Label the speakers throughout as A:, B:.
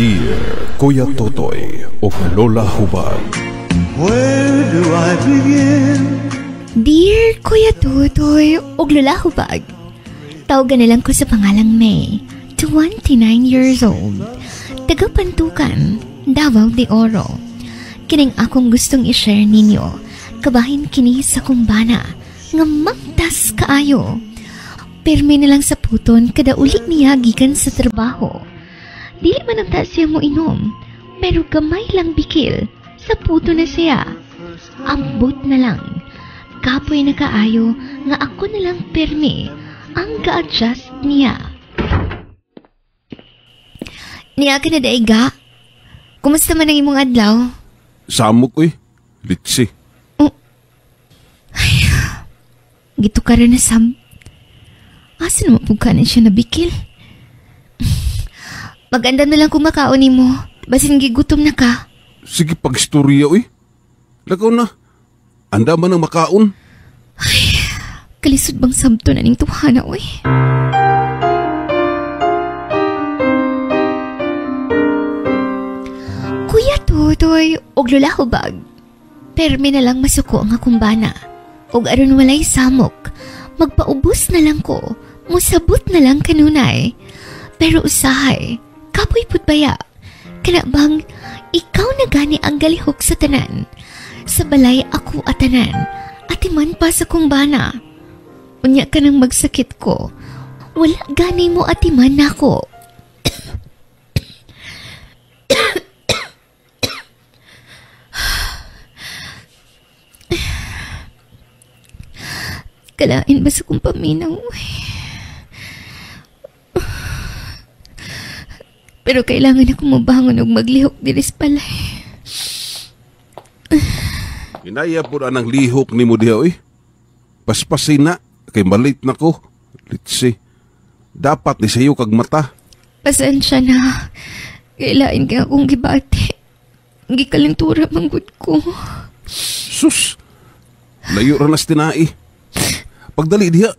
A: Dear Kuya Totoy o Lola Hubad.
B: Where do I begin?
C: Dear Kuya Totoy o Lola Hubag, tawagan na lang ko sa pangalang May, 29 years old, taga-Pantukan, Davao de Oro. Kining akong gustong i-share ninyo, kabahin kini sa kumbana, nga magdas kaayo. Permi na lang sa puton kada uli niya gikan sa trabaho. Dili man ang siya mo inom, pero gamay lang bikil, sa puto na siya. Ambot na lang. Kapoy na kaayo nga ako na lang permi ang ga-adjust niya. Niya ka na daiga? Kumusta man ang imong adlaw?
A: Samok litsi.
C: Ay, gito ka rin na sam. Asa naman po ka na siya nabikil? Maganda na lang kung makaon mo. Basin gigutom na ka.
A: Sige pagstorya Lakaw na. Anda man ang makaon.
C: Ay, kalisod bang sabto na ning tuhana Kuya Totoy og Lola Hubag, permi na lang masuko ang akong bana. Og aron walay samok, magpaubos na lang ko, musabot na lang kanunay. Pero usahay, kapoy pud baya. Kana bang ikaw na gani ang galihok sa tanan. Sa balay ako atanan, atiman pa sa kumbana. Unya ka nang magsakit ko, wala gani mo atiman nako. Kalain ba sa kong paminaw? Pero kailangan ako mabangon og maglihok diris palay.
A: Inaya po na ng lihok ni mo diha Paspasin na, kay malit na ko. Litsi. Dapat ni sayo kag mata.
C: Pasensya na. Kailain ka akong gibati. Gikalintura manggod ko.
A: Sus! Layo ranas tinai. Pagdali diha.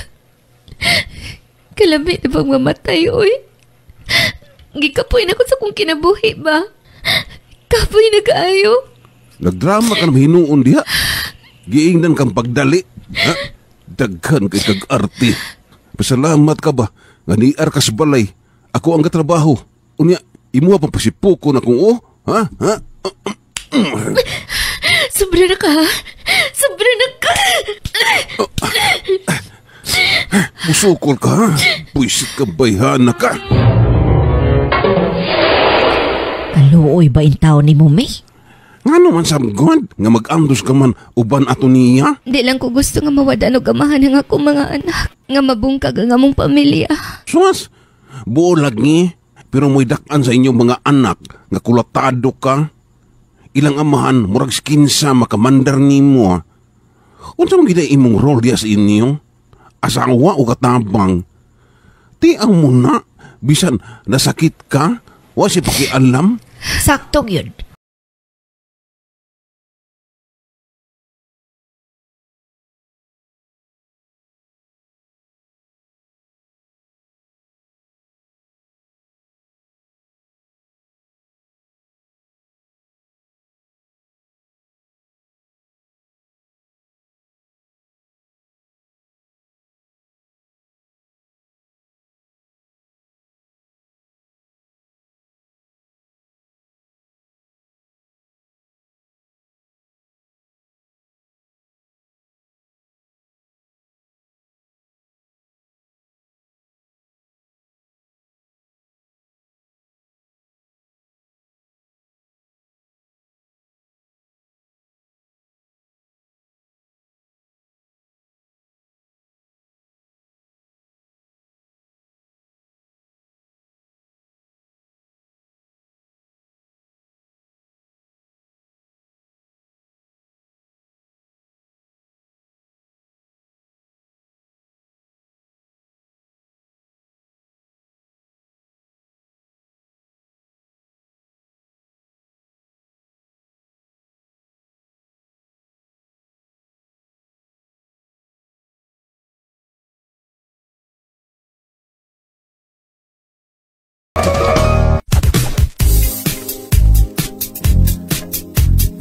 C: Kalami na bang mamatay, Gikapoy na ko sa kong kinabuhi ba? Kapoy na kaayo.
A: Nagdrama ka na hinuon diha. Giingnan kang pagdali. Ha? Daghan kay kag arti. Pasalamat ka ba? Nga niar ka sa balay. Ako ang katrabaho. Unya, imuha pang pasipuko na kung Ha? Ha?
C: Sobra na ka. Sobra na ka.
A: Musukol ka, ha? Puisit ka bayhana ka.
D: Kaluoy ba in tao ni mo, May?
A: Nga naman samgod, nga mag-andos ka man uban ato niya.
C: Di lang ko gusto nga mawadan o gamahan ng akong mga anak. Nga mabungkag ang among pamilya.
A: Sus, buo lagi, pero mo'y dakan sa inyong mga anak, nga kulatado ka. Ilang amahan, murag skinsa, makamandar ni mo. Unsa man gid imong role diya sa inyo? Asawa o katabang? Tiang mo na, bisan nasakit ka, wa si pakialam.
D: Saktong yun.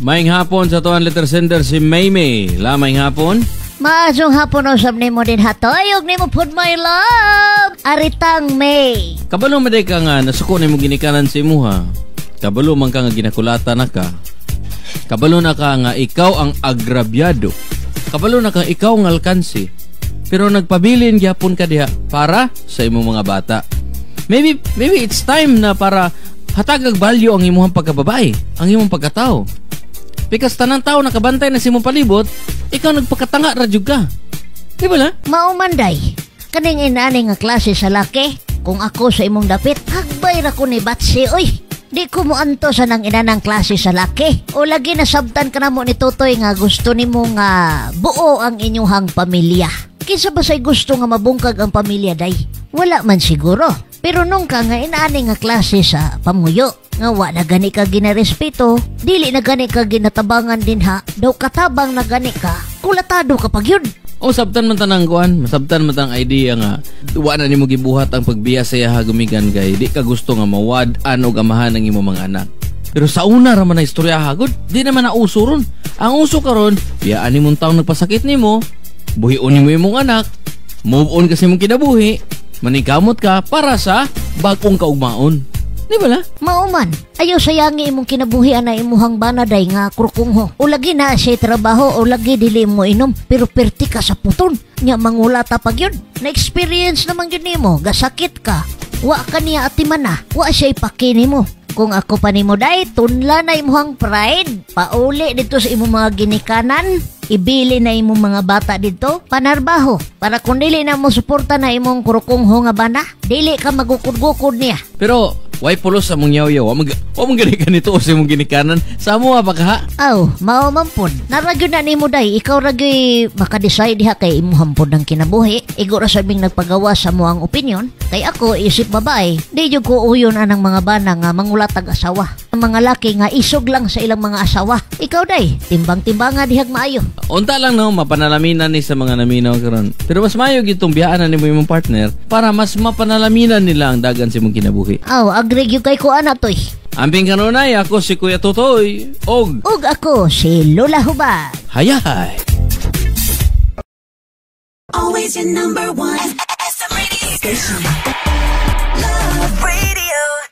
E: Maing hapon sa tuwan letter sender si Maymay. Lamay hapon.
D: Maasong hapon usab nimo din hatoy ug nimo pud my love. Aritang May.
E: Kabalo maday ka nga nasuko nimo ginikanan si imuha. Kabalo man ka nga ginakulata na ka. Kabalo na ka nga ikaw ang agrabyado. Kabalo na ka ikaw ang alkansi. Pero nagpabilin gyapon ka diha para sa imong mga bata. Maybe it's time na para hatagag value ang imong pagkababae, ang imong pagkatao. Because tanang tao nakabantay na si imong palibot, ikaw nagpakatanga ra jud ka. Di ba la?
D: Maumanday. Kaning inani nga klase sa laki. Kung ako sa imong dapit, hagbay ra ko ni Batsi oy. Di ko mo anto sa nang inanang klase sa laki. O lagi nasabtan ka na mo ni Totoy nga gusto nimo nga buo ang inyuhang pamilya. Kinsa ba say gusto nga mabungkag ang pamilya day? Wala man siguro. Pero nung ka nga inaani nga klase sa pamuyo, nga wa na gani ka ginarespeto, dili na gani ka ginatabangan din ha, daw katabang na gani ka, kulatado ka pag yun.
E: O sabtan man tanang kuan, masabtan man tanang idea nga wa na nimo gibuhat ang pagbiya sa iya gumigan kay di ka gusto nga mawad-an og amahan ng imong mga anak. Pero sa una ra man na istorya hagod, di naman na uso ron. Ang uso karon, biyaan nimong taong nagpasakit nimo, buhion nimo imong anak, move on kasi mong kinabuhi, manikamot ka para sa bagong kaugmaon. Di ba la?
D: Mauman, ayaw sayangi imong kinabuhian na imuhang banaday nga krukungho. O lagi na siya trabaho o lagi dili mo inom, pero perti ka sa puton. Nya mangulata pag yun. Na-experience naman yun nimo, gasakit ka. Wa ka niya atiman na, wa siya ipakini mo. Kung ako pa nimo day, tunla na imuhang pride. Pauli dito sa imong mga ginikanan. Ibili na imong mga bata dito, panarbaho. Para kung dili na mo suporta na imong krukungho nga bana, dili ka magukod-gukod niya.
E: Pero why pulos sa mong yaw-yaw? Wa mong gani ganito o sa mong ginikanan. Sa mo pa ka ha?
D: Aw, mao man pod. Naragyo na nimo day, ikaw ragyoy makadecide diha kay imuhang pod ang kinabuhi. Igo ra sabing nagpagawa sa mo ang opinion. Kay ako isip babae, di jud ko uyon anang mga bana nga mangulatag asawa. Ang mga laki nga isog lang sa ilang mga asawa. Ikaw day, timbang-timbanga dihag maayo.
E: Unta lang no, mapanalaminan ni sa mga naminaw karon. Pero mas mayo gitong biyaan na nimo imong partner para mas mapanalaminan nila ang dagan sa imong kinabuhi.
D: Aw, agree gyud kay ko ana toy.
E: Amping kanunay, ako si Kuya Totoy. Og
D: ako si Lola Hubad.
E: Hayay!
F: Always your number one. SM Radio Station.